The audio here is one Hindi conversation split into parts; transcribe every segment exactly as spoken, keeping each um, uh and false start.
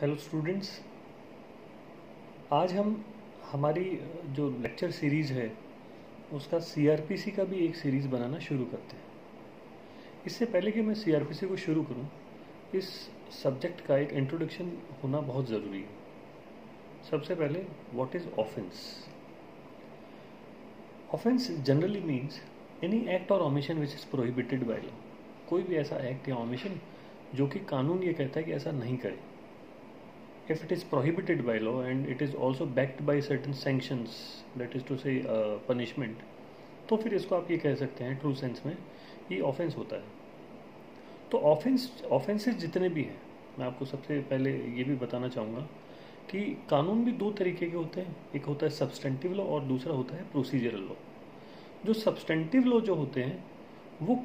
Hello students. आज हम हमारी जो लेक्चर सीरीज़ है उसका सीआरपीसी का भी एक सीरीज़ बनाना शुरू करते हैं। इससे पहले कि मैं सीआरपीसी को शुरू करूं, इस सब्जेक्ट का एक इंट्रोडक्शन होना बहुत ज़रूरी है। सबसे पहले, what is offence? Offence generally means any act और omission which is prohibited by law. कोई भी ऐसा एक्ट या ओमिशन जो कि कानून ये कहता है कि ऐसा नहीं करें। If it is prohibited by law and it is also backed by certain sanctions, that is to say uh, punishment, तो फिर इसको आप ये कह सकते हैं ट्रू सेंस में ये ऑफेंस होता है। तो ऑफेंस ऑफेंसेस जितने भी हैं, मैं आपको सबसे पहले ये भी बताना चाहूँगा कि कानून भी दो तरीके के होते हैं। एक होता है सब्सटेंटिव लॉ और दूसरा होता है प्रोसीजरल लॉ। जो सब्सटेंटिव लॉ जो होते हैं वो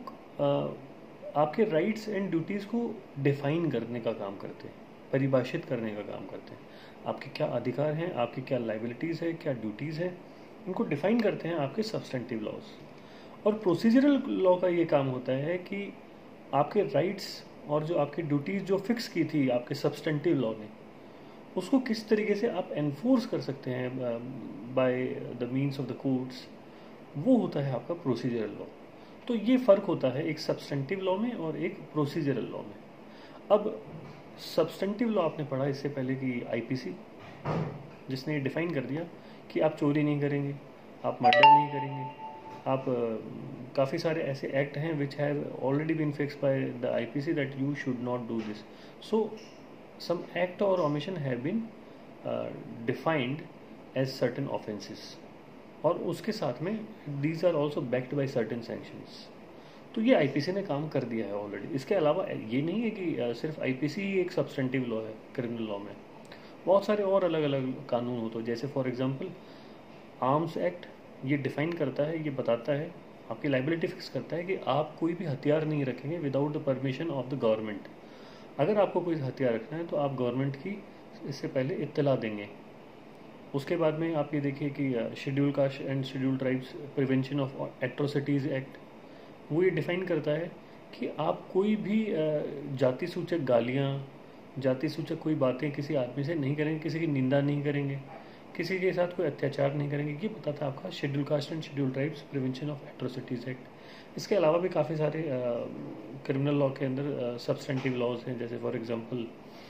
आ, आपके राइट्स एंड ड्यूटीज़ को डिफाइन करने का काम करते हैं, परिभाषित करने का काम करते हैं। आपके क्या अधिकार हैं, आपकी क्या लाइबिलिटीज़ है, क्या ड्यूटीज़ है, इनको डिफाइन करते हैं आपके सब्सटेंटिव लॉज। और प्रोसीजरल लॉ का ये काम होता है कि आपके राइट्स और जो आपकी ड्यूटीज़ जो फिक्स की थी आपके सब्सटेंटिव लॉ ने, उसको किस तरीके से आप एनफोर्स कर सकते हैं by the means of the courts, वो होता है आपका प्रोसीजरल लॉ। तो ये फ़र्क होता है एक सब्सटेंटिव लॉ में और एक प्रोसीजरल लॉ में। अब सब्सटेंटिव लॉ आपने पढ़ा इससे पहले कि आईपीसी, जिसने ये डिफाइन कर दिया कि आप चोरी नहीं करेंगे, आप मर्डर नहीं करेंगे, आप काफ़ी सारे ऐसे एक्ट हैं which have already been fixed by the IPC that you should not do this. So some act और omission have been defined as certain offences, और उसके साथ में these are also backed by certain sanctions. तो ये आईपीसी ने काम कर दिया है ऑलरेडी। इसके अलावा ये नहीं है कि सिर्फ आईपीसी ही एक सब्सटेंटिव लॉ है। क्रिमिनल लॉ में बहुत सारे और अलग अलग कानून होते हैं। जैसे फॉर एग्जांपल आर्म्स एक्ट ये डिफाइन करता है, ये बताता है, आपकी लाइबिलिटी फिक्स करता है कि आप कोई भी हथियार नहीं रखेंगे without the permission of the government. अगर आपको कोई हथियार रखना है तो आप गवर्नमेंट की इससे पहले इत्तला देंगे। उसके बाद में आप ये देखिए कि schedule caste and schedule tribes prevention of atrocities act, वो ये डिफाइन करता है कि आप कोई भी जाति सूचक गालियाँ, जाति सूचक कोई बातें किसी आदमी से नहीं करेंगे, किसी की निंदा नहीं करेंगे, किसी के साथ कोई अत्याचार नहीं करेंगे। ये बताता है आपका schedule caste and schedule tribes prevention of atrocities act. इसके अलावा भी काफ़ी सारे क्रिमिनल लॉ के अंदर सब्सटेंटिव लॉज हैं, जैसे for example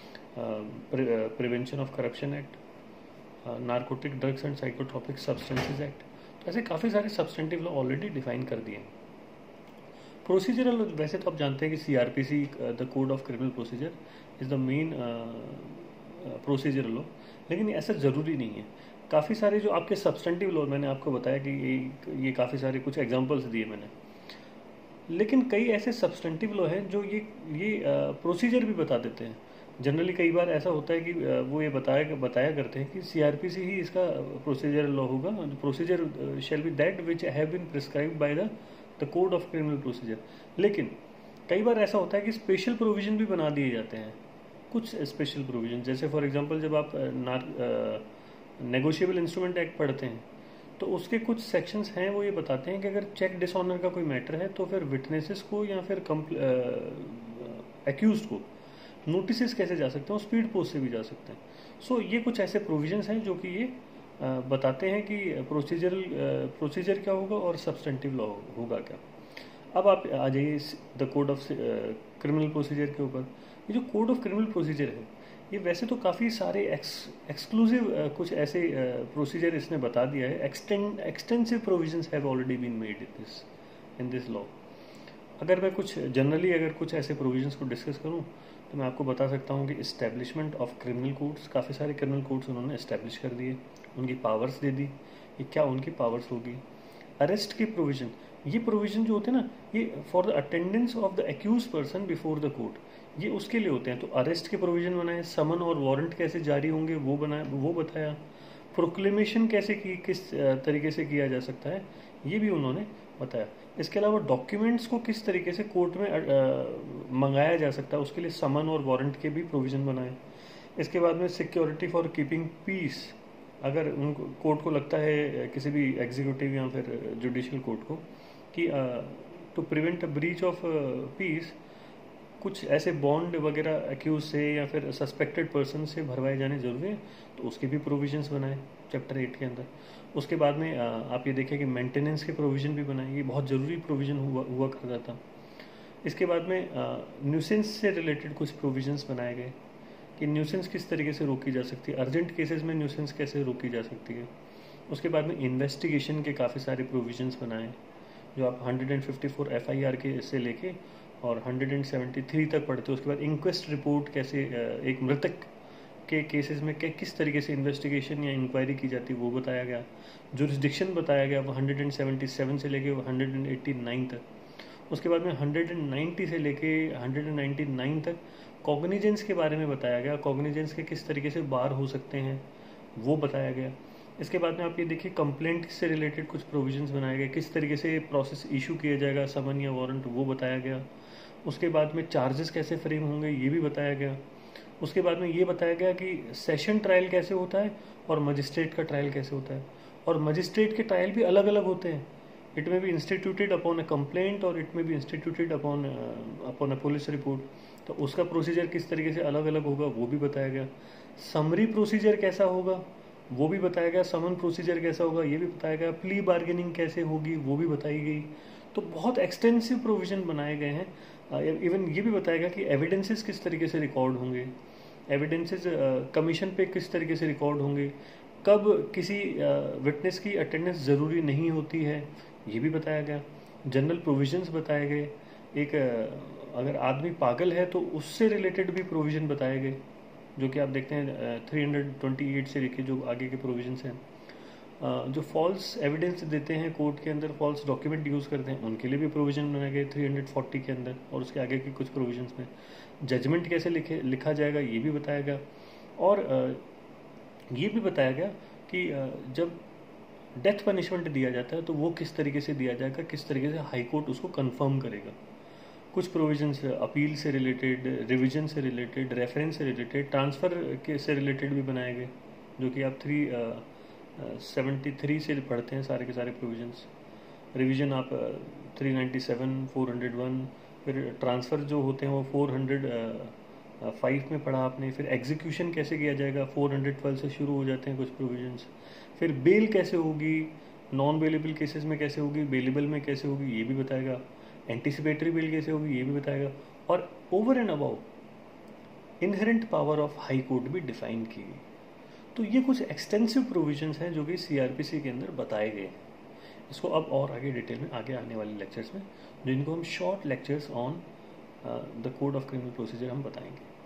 prevention of corruption act, narcotic drugs and psychotropic substances act. तो ऐसे काफ़ी सारे सब्सटेंटिव लॉ ऑलरेडी डिफाइन कर दिए हैं। प्रोसीजरल, वैसे तो आप जानते हैं कि CrPC the code of criminal procedure is the main procedural law, लेकिन ऐसा ज़रूरी नहीं है। काफ़ी सारे जो आपके सब्सटेंटिव लॉ, मैंने आपको बताया कि ये ये काफ़ी सारे कुछ एग्जांपल्स दिए मैंने, लेकिन कई ऐसे सब्सटेंटिव लॉ हैं जो ये ये प्रोसीजर भी बता देते हैं। जनरली कई बार ऐसा होता है कि वो ये बताया बताया करते हैं कि सीआरपीसी ही इसका प्रोसीजरल लॉ होगा। Procedure shall be that which have been prescribed by the the code of criminal procedure. लेकिन कई बार ऐसा होता है कि स्पेशल प्रोविजन भी बना दिए जाते हैं, कुछ स्पेशल प्रोविजन। जैसे फॉर एग्जांपल जब आप नेगोशिएबल इंस्ट्रूमेंट एक्ट पढ़ते हैं तो उसके कुछ सेक्शंस हैं, वो ये बताते हैं कि अगर चेक डिसऑनर का कोई मैटर है तो फिर विटनेसेस को या फिर एक्यूज को नोटिस कैसे जा सकते हैं, स्पीड पोस्ट से भी जा सकते हैं। सो so, ये कुछ ऐसे प्रोविजंस हैं जो कि ये आ, बताते हैं कि प्रोसीजरल प्रोसीजर क्या होगा और सब्सटेंटिव लॉ होगा क्या। अब आप आ जाइए the code of criminal procedure के ऊपर। ये जो कोड ऑफ क्रिमिनल प्रोसीजर है, ये वैसे तो काफ़ी सारे एक्स एक्सक्लूसिव कुछ ऐसे प्रोसीजर इसने बता दिया है। Extend extensive provisions have already been made in this in this law. अगर मैं कुछ जनरली अगर कुछ ऐसे प्रोविजंस को डिस्कस करूं तो मैं आपको बता सकता हूं कि इस्टेब्लिशमेंट ऑफ क्रिमिनल कोर्ट्स, काफ़ी सारे क्रिमिनल कोर्ट्स उन्होंने इस्टेब्लिश कर दिए, उनकी पावर्स दे दी। ये क्या उनकी पावर्स होगी? अरेस्ट की प्रोविजन, ये प्रोविजन जो होते हैं ना, ये for the attendance of the accuse person before the court, ये उसके लिए होते हैं। तो अरेस्ट के प्रोविजन बनाए, समन और वारंट कैसे जारी होंगे वो बनाया, वो बताया, प्रोक्लेमेशन कैसे की किस तरीके से किया जा सकता है ये भी उन्होंने बताया। इसके अलावा डॉक्यूमेंट्स को किस तरीके से कोर्ट में मंगाया जा सकता है, उसके लिए समन और वारंट के भी प्रोविज़न बनाए। इसके बाद में सिक्योरिटी फॉर कीपिंग पीस, अगर उनको कोर्ट को लगता है किसी भी एग्जीक्यूटिव या फिर जुडिशियल कोर्ट को कि to prevent a breach of peace, कुछ ऐसे बॉन्ड वगैरह एक्यूज से या फिर सस्पेक्टेड पर्सन से भरवाए जाने जरूरी है, तो उसके भी प्रोविजंस बनाए चैप्टर एट के अंदर। उसके बाद में आप ये देखें कि मेंटेनेंस के प्रोविजन भी बनाए, ये बहुत ज़रूरी प्रोविजन हुआ हुआ करता था। इसके बाद में न्यूसेंस से रिलेटेड कुछ प्रोविजंस बनाए गए कि न्यूसेंस किस तरीके से रोकी जा सकती है, अर्जेंट केसेस में न्यूसेंस कैसे रोकी जा सकती है। उसके बाद में इन्वेस्टिगेशन के काफ़ी सारे प्रोविजंस बनाए, जो आप one fifty four F I R के से लेके और वन सेवेंटी थ्री तक पढ़ते हो। उसके बाद इंक्वेस्ट रिपोर्ट कैसे एक मृतक के केसेस में क्या किस तरीके से इन्वेस्टिगेशन या इंक्वायरी की जाती है वो बताया गया। जुरिस्डिक्शन बताया गया वन सेवेंटी सेवन से लेके वन एटी नाइन तक। उसके बाद में वन नाइंटी से लेके वन नाइंटी नाइन तक कॉग्निजेंस के बारे में बताया गया, कॉग्निजेंस के किस तरीके से बार हो सकते हैं वो बताया गया। इसके बाद में आप ये देखिए कंप्लेंट से रिलेटेड कुछ प्रोविजंस बनाए गए, किस तरीके से प्रोसेस इशू किया जाएगा, समन या वारंट, वो बताया गया। उसके बाद में चार्जेस कैसे फ्रेम होंगे ये भी बताया गया। उसके बाद में ये बताया गया कि सेशन ट्रायल कैसे होता है और मजिस्ट्रेट का ट्रायल कैसे होता है, और मजिस्ट्रेट के ट्रायल भी अलग अलग होते हैं। It may be instituted upon a complaint और it may be instituted upon upon a police report, तो उसका प्रोसीजर किस तरीके से अलग अलग होगा वो भी बताया गया। समरी प्रोसीजर कैसा होगा वो भी बताया गया, समन प्रोसीजर कैसा होगा ये भी बताया गया, प्ली बार्गेनिंग कैसे होगी वो भी बताई गई। तो बहुत एक्सटेंसिव प्रोविजन बनाए गए हैं। इवन ये भी बताया गया कि एविडेंसेस किस तरीके से रिकॉर्ड होंगे, एविडेंसेस कमीशन पे किस तरीके से रिकॉर्ड होंगे, कब किसी विटनेस की अटेंडेंस ज़रूरी नहीं होती है ये भी बताया गया। जनरल प्रोविजंस बताए गए, एक अगर आदमी पागल है तो उससे रिलेटेड भी प्रोविजन बताए गए, जो कि आप देखते हैं थ्री हंड्रेड ट्वेंटी एट से लेके जो आगे के प्रोविजंस हैं। जो फॉल्स एविडेंस देते हैं कोर्ट के अंदर, फॉल्स डॉक्यूमेंट यूज़ करते हैं, उनके लिए भी प्रोविजन बनाए गए थ्री हंड्रेड फोर्टी के अंदर और उसके आगे के कुछ प्रोविजंस में। जजमेंट कैसे लिखे लिखा जाएगा ये भी बताया गया। और ये भी बताया गया कि जब डेथ पनिशमेंट दिया जाता है तो वो किस तरीके से दिया जाएगा, किस तरीके से हाई कोर्ट उसको कंफर्म करेगा। कुछ प्रोविजंस अपील से रिलेटेड, रिवीजन से रिलेटेड, रेफरेंस से रिलेटेड, ट्रांसफ़र के से रिलेटेड भी बनाए गए, जो कि आप थ्री सेवेंटी थ्री से पढ़ते हैं सारे के सारे प्रोविजंस। रिवीजन आप three ninety seven, four hundred one, फिर ट्रांसफ़र जो होते हैं वो फोर हंड्रेड फाइव में पढ़ा आपने। फिर एग्जीक्यूशन कैसे किया जाएगा फोर हंड्रेड ट्वेल्व से शुरू हो जाते हैं कुछ प्रोविजंस। फिर बेल कैसे होगी, नॉन बेलेबल केसेस में कैसे होगी, बेलेबल में कैसे होगी ये भी बताएगा। एंटीसिपेटरी बेल कैसे होगी ये भी बताएगा। और over and above inherent power of high court भी डिफाइन की गई। तो ये कुछ एक्सटेंसिव प्रोविजंस हैं जो कि सीआरपीसी के अंदर बताए गए हैं। इसको अब और आगे डिटेल में आगे आने वाले लेक्चर्स में, जिनको हम short lectures on the code of criminal procedure हम बताएंगे।